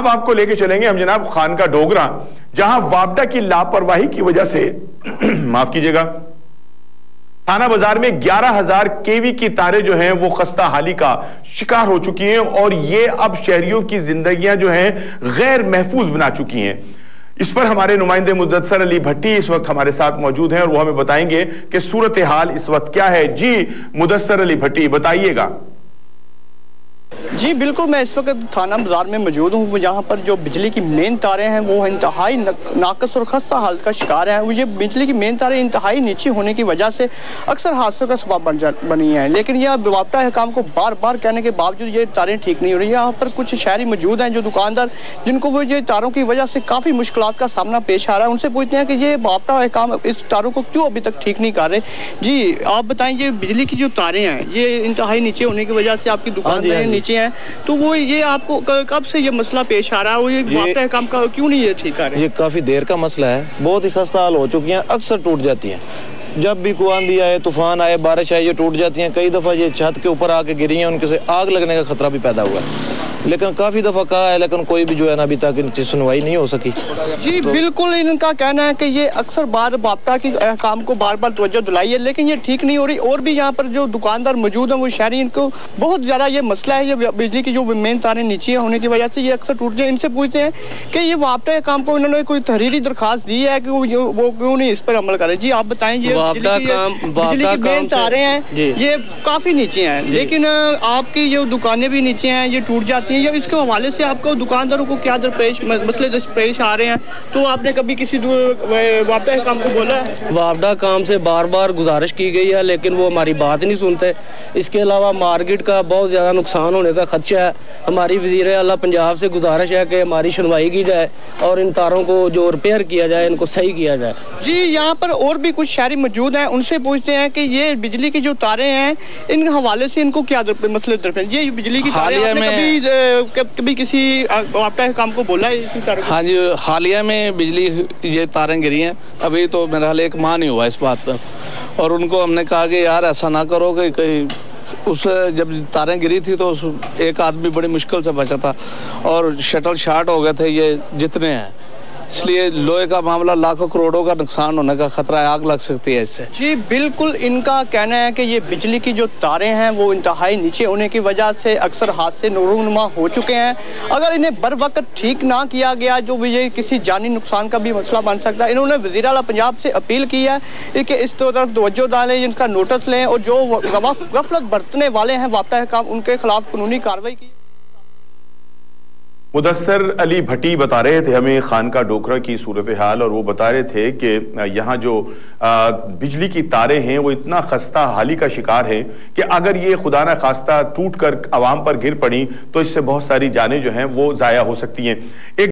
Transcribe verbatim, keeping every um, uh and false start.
अब आपको लेके चलेंगे हम जनाब खान का डोगरा, जहां वापडा की लापरवाही की वजह से माफ कीजिएगा थाना बाजार में ग्यारह हजार केवी की तारें जो हैं वो खस्ता हाली का शिकार हो चुकी हैं और ये अब शहरियों की जिंदगियां जो हैं गैर महफूज बना चुकी हैं। इस पर हमारे नुमाइंदे मुदस्सर अली भट्टी इस वक्त हमारे साथ मौजूद हैं और वो हमें बताएंगे कि सूरत हाल इस वक्त क्या है। जी मुदस्सर अली भट्टी बताइएगा। जी बिल्कुल, मैं इस वक्त थाना बाजार में मौजूद हूँ, जहाँ पर जो बिजली की मेन तारें हैं वो इंतहाई नाकस और खस्ता हालत का शिकार हैं। मुझे बिजली की मेन तारें इंतहाई नीचे होने की वजह से अक्सर हादसों का सबब बन जा बनी हैं, लेकिन यह वापडा हुकाम को बार बार कहने के बावजूद ये तारें ठीक नहीं हो रही। यहाँ पर कुछ शहरी मौजूद हैं जो दुकानदार, जिनको वो ये तारों की वजह से काफ़ी मुश्किलात का सामना पेश आ रहा है। उनसे पूछते हैं कि ये वापडा हुकाम इस तारों को क्यों अभी तक ठीक नहीं कर रहे। जी आप बताएं, ये बिजली की जो तारें हैं ये इंतहाई नीचे होने की वजह से आपकी दुकानदारें नीचे हैं, तो वो ये आपको कब से ये मसला पेश आ रहा है, ये वापडा काम का क्यों नहीं ये ठीक कर रहे? ये काफी देर का मसला है, बहुत ही खस्ता हाल हो चुकी हैं, अक्सर टूट जाती हैं। जब भी कोई आंधी आए, तूफान आए, बारिश आए, ये टूट जाती हैं। कई दफा ये छत के ऊपर आके गिरी हैं, उनके से आग लगने का खतरा भी पैदा हुआ है, लेकिन काफी दफा कहा है, लेकिन कोई भी जो है ना अभी तक इनकी सुनवाई नहीं हो सकी। जी तो बिल्कुल, इनका कहना है कि ये अक्सर बार वापडा की काम को बार बार तवज्जो दिलाई है, लेकिन ये ठीक नहीं हो रही। और भी यहाँ पर जो दुकानदार मौजूद हैं वो शहरी, इनको बहुत ज्यादा ये मसला है, ये बिजली की जो मेन तारें नीचे होने की वजह से ये अक्सर टूटते हैं। इनसे पूछते हैं कि ये वापडा काम को इन्होंने कोई तहरीरी दरखास्त दी है कि वो क्यों नहीं इस पर अमल करे। जी आप बताएं, ये बिजली की मेन तारें हैं ये काफी नीचे हैं, लेकिन आपकी जो दुकानें भी नीचे हैं, ये टूट जाती हैं। या इसके हवाले से आपको दुकानदारों को क्या दरपेश मसले दरपेश आ रहे हैं, तो आपने कभी किसी वापडा काम को बोला है? वापडा काम से बार बार गुजारिश की गई है, लेकिन वो हमारी बात नहीं सुनते। इसके अलावा मार्केट का बहुत ज़्यादा नुकसान होने का खदशा है। हमारी वज़ीर आला पंजाब से गुजारिश है कि हमारी सुनवाई की जाए और इन तारों को जो रिपेयर किया जाए, इनको सही किया जाए। जी यहाँ पर और भी कुछ शहरी मौजूद हैं, उनसे पूछते हैं कि ये बिजली की जो तारें हैं, इन हवाले से इनको क्या मसले दरपेश? ये बिजली की तारें आपने कभी कभी किसी वापडा काम को बोला है? हाँ जी, हालिया में बिजली ये तारें गिरी हैं, अभी तो मेरा हाल एक माह नहीं हुआ इस बात पर, और उनको हमने कहा कि यार ऐसा ना करो कि कहीं उस जब तारें गिरी थी तो उस एक आदमी बड़ी मुश्किल से बचा था और शटल शार्ट हो गए थे ये जितने हैं, इसलिए लोहे का मामला लाखों करोड़ों का नुकसान होने का खतरा है, आग लग सकती है इससे। जी बिल्कुल, इनका कहना है कि ये बिजली की जो तारें हैं वो इंतहाई नीचे होने की वजह से अक्सर हादसे नूरुनुमा हो चुके हैं। अगर इन्हें बर वक्त ठीक ना किया गया जो ये किसी जानी नुकसान का भी मसला बन सकता है। इन्होंने वज़ीर आला पंजाब से अपील की है कि इस तरफ तवज्जो डालें, इनका नोटिस लें और जो गफलत बरतने वाले हैं वापडा काम, उनके खिलाफ कानूनी कार्रवाई की। मुदस्सर अली भट्टी बता रहे थे हमें खान का डोगरा की सूरत हाल, और वो बता रहे थे कि यहाँ जो आ, बिजली की तारें हैं वो इतना खस्ता हाली का शिकार है कि अगर ये खुदा न खास्ता टूट कर आवाम पर गिर पड़ी तो इससे बहुत सारी जानें जो हैं वो ज़ाया हो सकती हैं। एक